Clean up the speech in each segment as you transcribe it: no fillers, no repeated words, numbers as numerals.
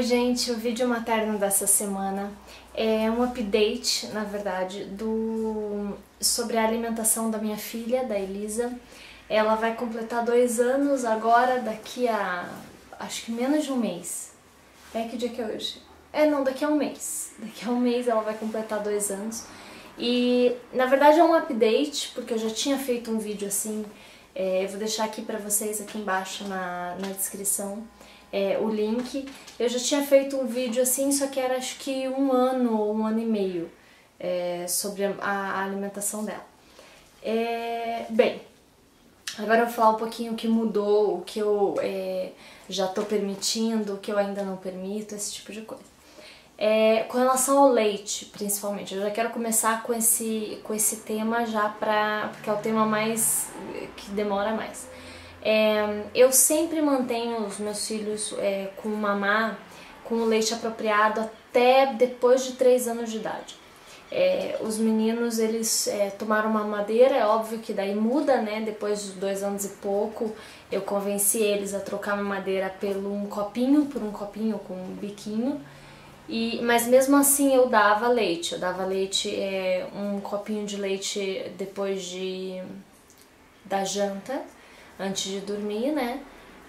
gente, o vídeo materno dessa semana é um update, na verdade, sobre a alimentação da minha filha, da Elisa. Ela vai completar 2 anos agora, daqui a acho que menos de um mês. Que dia que é hoje? Não, daqui a um mês. Daqui a um mês ela vai completar 2 anos. E na verdade é um update, porque eu já tinha feito um vídeo assim. Eu vou deixar aqui pra vocês, aqui embaixo na descrição, o link. Eu já tinha feito um vídeo assim, só que era acho que 1 ano ou 1 ano e meio sobre a alimentação dela. Bem, agora eu vou falar um pouquinho o que mudou, o que eu já tô permitindo, o que eu ainda não permito, esse tipo de coisa. Com relação ao leite, principalmente, eu já quero começar com esse tema já porque é o tema mais que demora mais. Eu sempre mantenho os meus filhos com mamar, com o leite apropriado até depois de 3 anos de idade. Os meninos, eles tomaram uma mamadeira, é óbvio que daí muda, né? Depois de 2 anos e pouco, eu convenci eles a trocar a mamadeira por um copinho com um biquinho. Mas mesmo assim eu dava leite, um copinho de leite depois da janta, antes de dormir, né?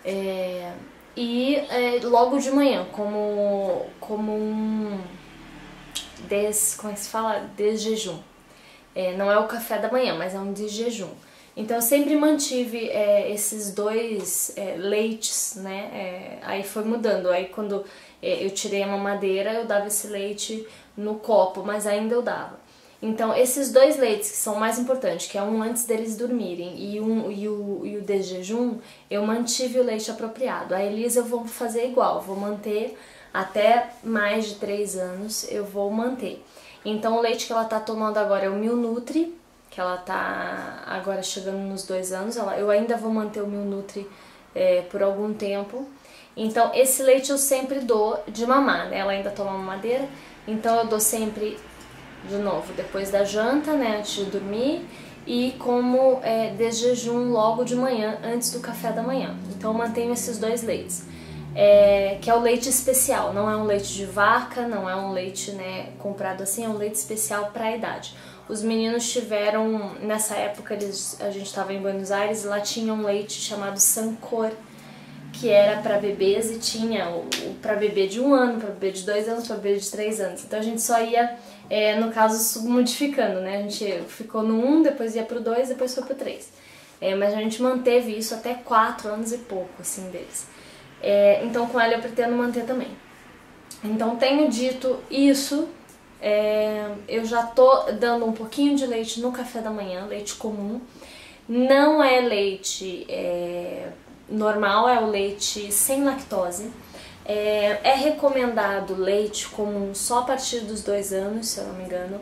Logo de manhã, como um como é que se fala? Desjejum. Não é o café da manhã, mas é um desjejum. Então eu sempre mantive esses 2 leites, né? Aí foi mudando. Aí quando eu tirei a mamadeira, eu dava esse leite no copo, mas ainda eu dava. Então esses 2 leites que são mais importantes, que é um antes deles dormirem e o desjejum, eu mantive o leite apropriado. A Elisa eu vou fazer igual, vou manter até mais de 3 anos, eu vou manter. Então o leite que ela tá tomando agora é o Milnutri, que ela tá agora chegando nos 2 anos. Eu ainda vou manter o Milnutri por algum tempo. Então esse leite eu sempre dou de mamar, né? Ela ainda toma mamadeira, então eu dou sempre, de novo, depois da janta, né? Antes de dormir, e como desjejum logo de manhã, antes do café da manhã. Então eu mantenho esses 2 leites. Que é o leite especial, não é um leite de vaca, não é um leite, né, comprado assim, é um leite especial para a idade. Os meninos tiveram, nessa época a gente estava em Buenos Aires, lá tinha um leite chamado Sancor, que era para bebês, e tinha para bebê de 1 ano, para bebê de 2 anos, para bebê de 3 anos. Então a gente só ia, no caso, submodificando, né? A gente ficou no 1, depois ia pro 2, depois foi pro 3. Mas a gente manteve isso até 4 anos e pouco, assim, deles. Então com ela eu pretendo manter também. Então tenho dito isso, eu já tô dando um pouquinho de leite no café da manhã, leite comum. Não é leite normal, é o leite sem lactose. É recomendado leite comum só a partir dos 2 anos, se eu não me engano.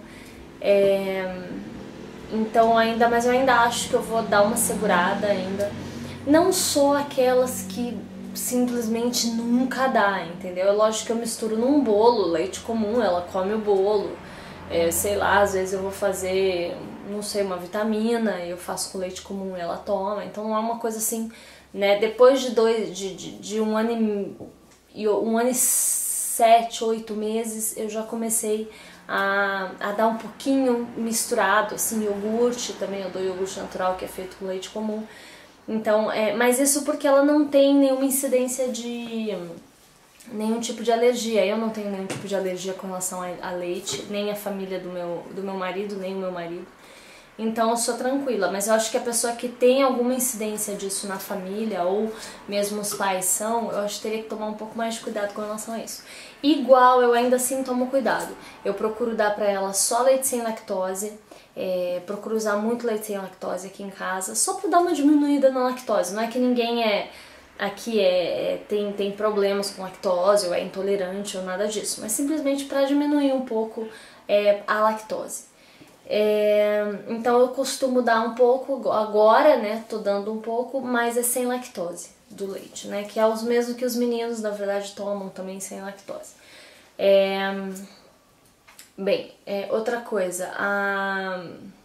Então mas eu ainda acho que eu vou dar uma segurada ainda. Não sou aquelas que simplesmente nunca dá, entendeu? É lógico que eu misturo num bolo leite comum, ela come o bolo, sei lá, às vezes eu vou fazer, não sei, uma vitamina, eu faço com leite comum e ela toma, então não é uma coisa assim, né? Depois de 1 ano e 7, 8 meses, eu já comecei a dar um pouquinho misturado, assim, iogurte também, eu dou iogurte natural que é feito com leite comum. Então, mas isso porque ela não tem nenhuma incidência de nenhum tipo de alergia. Eu não tenho nenhum tipo de alergia com relação a leite, nem a família do meu marido, nem o meu marido. Então eu sou tranquila, mas eu acho que a pessoa que tem alguma incidência disso na família, ou mesmo os pais eu acho que teria que tomar um pouco mais de cuidado com relação a isso. Igual, eu ainda assim tomo cuidado. Eu procuro dar pra ela só leite sem lactose, procuro usar muito leite sem lactose aqui em casa, só pra dar uma diminuída na lactose. Não é que ninguém aqui tem problemas com lactose, ou é intolerante, ou nada disso, mas simplesmente pra diminuir um pouco a lactose. Então eu costumo dar um pouco, agora, né, tô dando um pouco, mas é sem lactose do leite, né, que é os mesmos que os meninos, na verdade, tomam também sem lactose. Bem, outra coisa,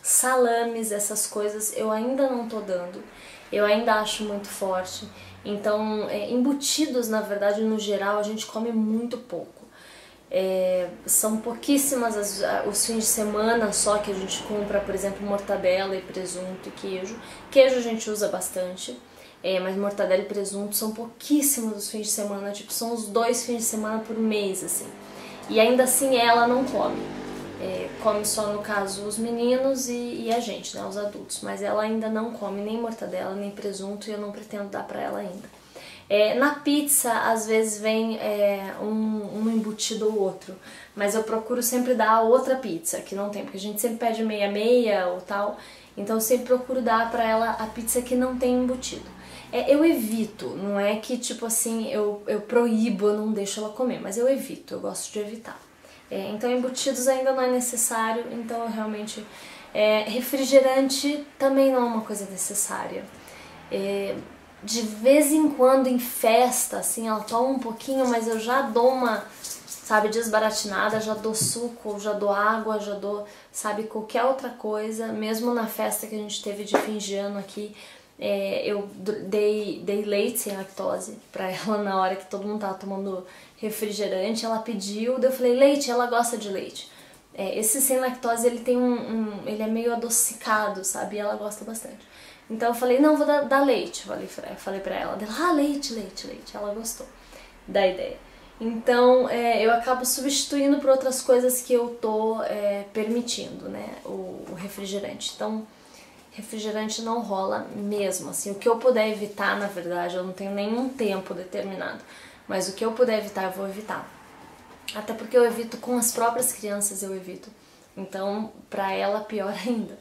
salames, essas coisas eu ainda não tô dando, eu ainda acho muito forte. Então, embutidos, na verdade, no geral, a gente come muito pouco. São pouquíssimas os fins de semana só que a gente compra, por exemplo, mortadela e presunto e queijo. Queijo a gente usa bastante, mas mortadela e presunto são pouquíssimos os fins de semana, tipo, são os 2 fins de semana por mês, assim. E ainda assim ela não come. Come só, no caso, os meninos e a gente, né, os adultos. Mas ela ainda não come nem mortadela, nem presunto, e eu não pretendo dar pra ela ainda. Na pizza, às vezes vem um embutido ou outro, mas eu procuro sempre dar a outra pizza, que não tem, porque a gente sempre pede meia-meia ou tal, então eu sempre procuro dar pra ela a pizza que não tem embutido. Eu evito, não é que tipo assim, eu proíbo, eu não deixo ela comer, mas eu evito, eu gosto de evitar. Então embutidos ainda não é necessário, então eu realmente... refrigerante também não é uma coisa necessária. De vez em quando em festa, assim, ela toma um pouquinho, mas eu já dou uma, sabe, desbaratinada, já dou suco, já dou água, já dou, sabe, qualquer outra coisa. Mesmo na festa que a gente teve de fim de ano aqui, eu dei leite sem lactose pra ela na hora que todo mundo tava tomando refrigerante. Ela pediu, daí eu falei, leite, ela gosta de leite. Esse sem lactose, ele tem ele é meio adocicado, sabe, e ela gosta bastante. Então eu falei, não, vou dar leite, falei pra ela, leite, leite, leite, ela gostou da ideia. Então eu acabo substituindo por outras coisas que eu tô permitindo, né, o refrigerante. Então refrigerante não rola mesmo, assim, o que eu puder evitar, na verdade, eu não tenho nenhum tempo determinado, mas o que eu puder evitar, eu vou evitar. Até porque eu evito com as próprias crianças, eu evito. Então, pra ela, pior ainda.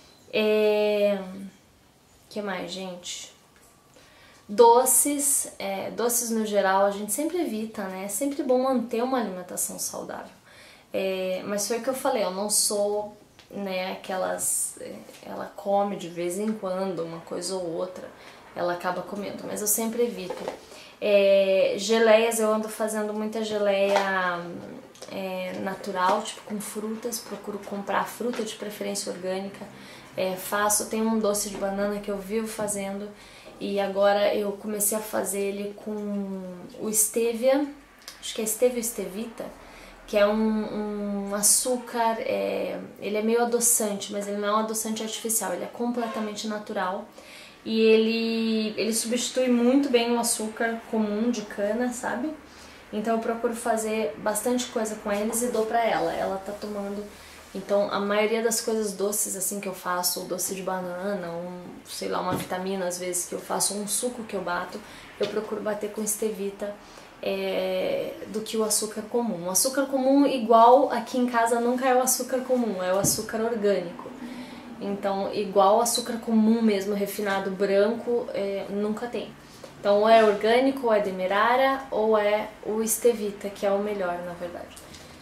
Que mais, gente? Doces, doces no geral a gente sempre evita, né? É sempre bom manter uma alimentação saudável. Mas foi o que eu falei, eu não sou, né, aquelas... ela come de vez em quando uma coisa ou outra, ela acaba comendo, mas eu sempre evito. Geleias, eu ando fazendo muita geleia natural, tipo com frutas, procuro comprar fruta de preferência orgânica. Tem um doce de banana que eu vivo fazendo e agora eu comecei a fazer ele com o stevia, acho que é stevia ou stevita, que é um açúcar, ele é meio adoçante, mas ele não é um adoçante artificial, ele é completamente natural e ele substitui muito bem o açúcar comum de cana, sabe? Então eu procuro fazer bastante coisa com eles e dou pra ela tá tomando. Então a maioria das coisas doces assim que eu faço, o doce de banana, sei lá, uma vitamina às vezes que eu faço, um suco que eu bato, eu procuro bater com stevita do que o açúcar comum. O açúcar comum igual aqui em casa nunca é o açúcar comum, é o açúcar orgânico. Então igual o açúcar comum mesmo, refinado branco, nunca tem. Então ou é orgânico, ou é demerara, ou é o stevita, que é o melhor na verdade.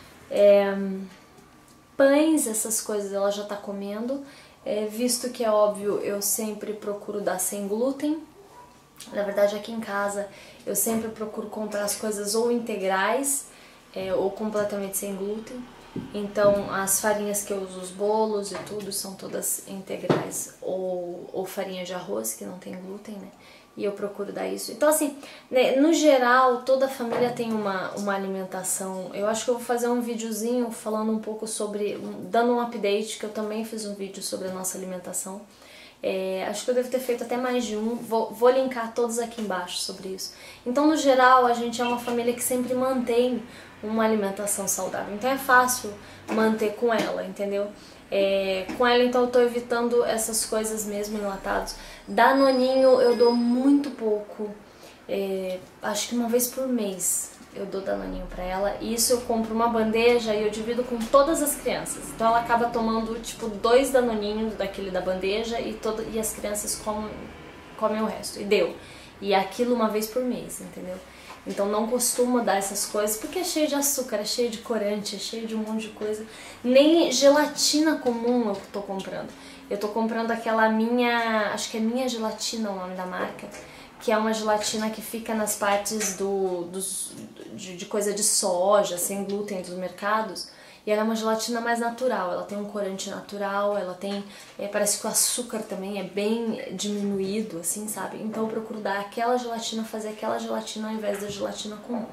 Pães, essas coisas ela já tá comendo, visto que é óbvio, eu sempre procuro dar sem glúten. Na verdade aqui em casa eu sempre procuro comprar as coisas ou integrais ou completamente sem glúten. Então as farinhas que eu uso, os bolos e tudo, são todas integrais ou farinha de arroz que não tem glúten, né? E eu procuro dar isso. Então assim, né, no geral, toda a família tem uma alimentação. Eu acho que eu vou fazer um videozinho falando um pouco sobre, dando um update, que eu também fiz um vídeo sobre a nossa alimentação. Acho que eu devo ter feito até mais de um, vou linkar todos aqui embaixo sobre isso. Então no geral, a gente é uma família que sempre mantém uma alimentação saudável. Então é fácil manter com ela, entendeu? Com ela, então, eu tô evitando essas coisas mesmo enlatados. Danoninho eu dou muito pouco, acho que uma vez por mês eu dou danoninho pra ela. E isso eu compro uma bandeja e eu divido com todas as crianças. Então ela acaba tomando, tipo, 2 danoninhos daquele da bandeja e as crianças comem o resto. E deu. E aquilo uma vez por mês, entendeu? Então não costumo dar essas coisas porque é cheio de açúcar, é cheio de corante, é cheio de um monte de coisa. Nem gelatina comum eu tô comprando. Eu tô comprando aquela acho que é Minha Gelatina o nome da marca, que é uma gelatina que fica nas partes de coisa de soja, sem glúten dos mercados. E ela é uma gelatina mais natural, ela tem um corante natural, ela tem, parece que o açúcar também é bem diminuído, assim, sabe? Então eu procuro dar aquela gelatina, fazer aquela gelatina ao invés da gelatina comum.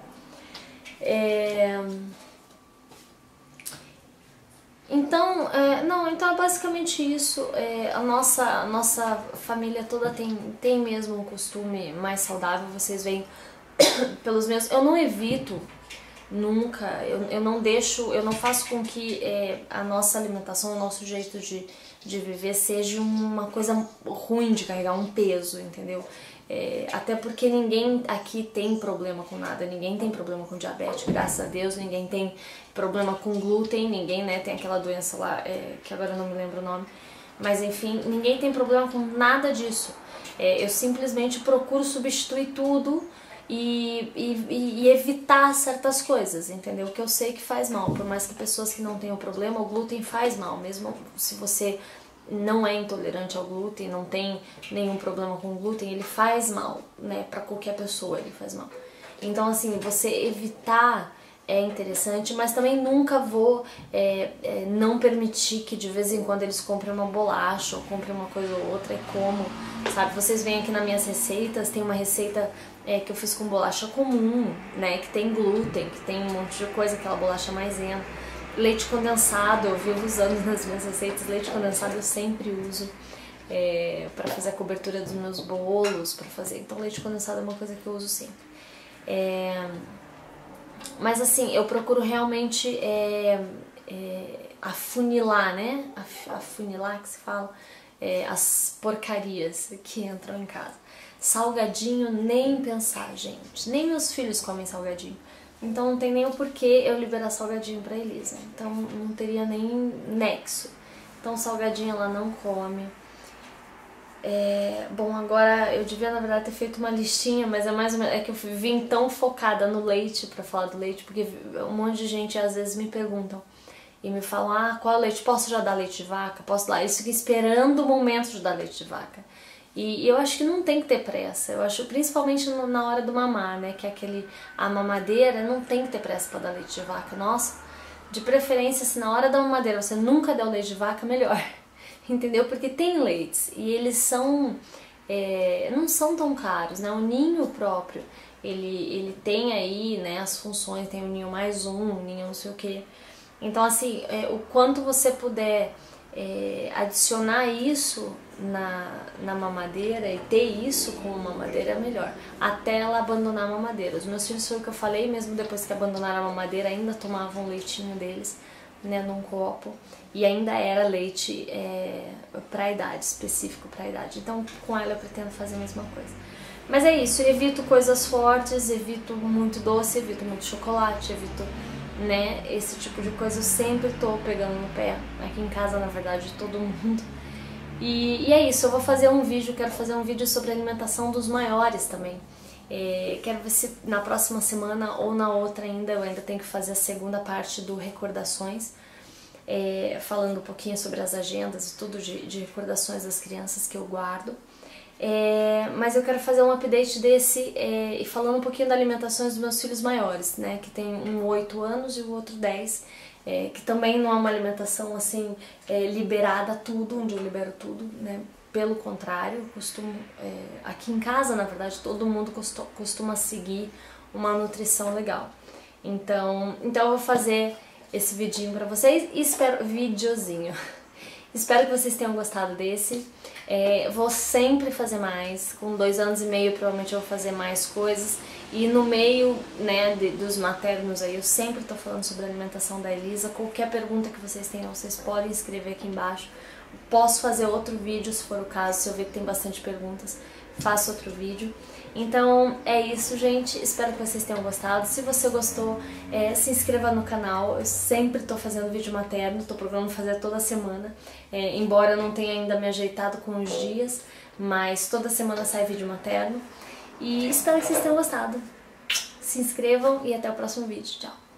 Então, então é basicamente isso. A nossa família toda tem mesmo um costume mais saudável, vocês veem pelos meus... Eu não evito nunca, eu não deixo, eu não faço com que a nossa alimentação, o nosso jeito de viver seja uma coisa ruim de carregar, um peso, entendeu? Até porque ninguém aqui tem problema com nada, ninguém tem problema com diabetes, graças a Deus, ninguém tem problema com glúten, ninguém, né, tem aquela doença lá, que agora eu não me lembro o nome, mas enfim, ninguém tem problema com nada disso. Eu simplesmente procuro substituir tudo e evitar certas coisas, entendeu? Que eu sei que faz mal, por mais que pessoas que não tenham problema, o glúten faz mal, mesmo se você não é intolerante ao glúten, não tem nenhum problema com o glúten, ele faz mal, né? Pra qualquer pessoa ele faz mal. Então, assim, você evitar é interessante, mas também nunca vou não permitir que de vez em quando eles comprem uma bolacha ou comprem uma coisa ou outra e como, sabe? Vocês veem aqui nas minhas receitas, tem uma receita que eu fiz com bolacha comum, né? Que tem glúten, que tem um monte de coisa, aquela bolacha maisena. Leite condensado, eu vivo usando nas minhas receitas, leite condensado eu sempre uso para fazer a cobertura dos meus bolos, para fazer. Então leite condensado é uma coisa que eu uso sempre. Mas assim, eu procuro realmente afunilar, né? Afunilar que se fala, as porcarias que entram em casa. Salgadinho, nem pensar, gente. Nem meus filhos comem salgadinho. Então não tem nem o porquê eu liberar salgadinho pra Elisa. Então não teria nem nexo. Então salgadinho ela não come. Bom, agora eu devia na verdade ter feito uma listinha, mas é mais ou menos, que eu vim tão focada no leite pra falar do leite, porque um monte de gente às vezes me perguntam e me falam, qual é o leite? Posso já dar leite de vaca? Posso dar? Eles ficam esperando o momento de dar leite de vaca. E eu acho que não tem que ter pressa, eu acho principalmente na hora do mamar, né, que é a mamadeira, não tem que ter pressa pra dar leite de vaca, nossa, de preferência se na hora da mamadeira você nunca der o leite de vaca, melhor, entendeu? Porque tem leites e eles não são tão caros, né, o ninho próprio, ele tem aí, né, as funções, tem o ninho mais um ninho não sei o que, então assim, o quanto você puder adicionar isso na mamadeira e ter isso com a mamadeira é melhor, até ela abandonar a mamadeira. Os meus filhos, foi o que eu falei, mesmo depois que abandonaram a mamadeira, ainda tomavam o leitinho deles, né, num copo, e ainda era leite pra idade, específico pra idade. Então com ela eu pretendo fazer a mesma coisa. Mas é isso, evito coisas fortes, evito muito doce, evito muito chocolate, evito, né, esse tipo de coisa. Eu sempre tô pegando no pé, aqui em casa na verdade de todo mundo. E é isso, eu vou fazer um vídeo, quero fazer um vídeo sobre a alimentação dos maiores também. Quero ver se na próxima semana ou na outra ainda, eu ainda tenho que fazer a segunda parte do Recordações, falando um pouquinho sobre as agendas e tudo de recordações das crianças que eu guardo. Mas eu quero fazer um update desse e falando um pouquinho da alimentação dos meus filhos maiores, né, que tem um 8 anos e o outro 10, que também não é uma alimentação assim liberada tudo, onde eu libero tudo, né, pelo contrário, costumo, aqui em casa na verdade todo mundo costuma seguir uma nutrição legal, então eu vou fazer esse vidinho pra vocês e videozinho. Espero que vocês tenham gostado desse. Vou sempre fazer mais. Com 2 anos e meio provavelmente eu vou fazer mais coisas. E no meio, né, dos maternos aí eu sempre tô falando sobre a alimentação da Elisa. Qualquer pergunta que vocês tenham, vocês podem escrever aqui embaixo. Posso fazer outro vídeo se for o caso, se eu ver que tem bastante perguntas, faço outro vídeo. Então é isso, gente, espero que vocês tenham gostado. Se você gostou, se inscreva no canal. Eu sempre tô fazendo vídeo materno, tô procurando fazer toda semana, embora eu não tenha ainda me ajeitado com os dias, mas toda semana sai vídeo materno. E espero que vocês tenham gostado. Se inscrevam e até o próximo vídeo. Tchau!